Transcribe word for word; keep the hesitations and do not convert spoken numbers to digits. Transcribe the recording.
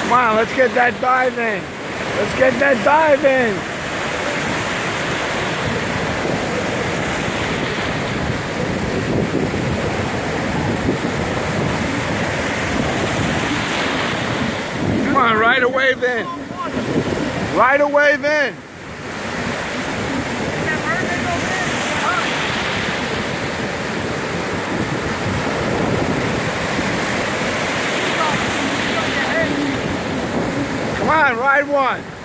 Come on, let's get that dive in. Let's get that dive in. Come on, ride a wave in. Ride a wave in. Come on, ride one.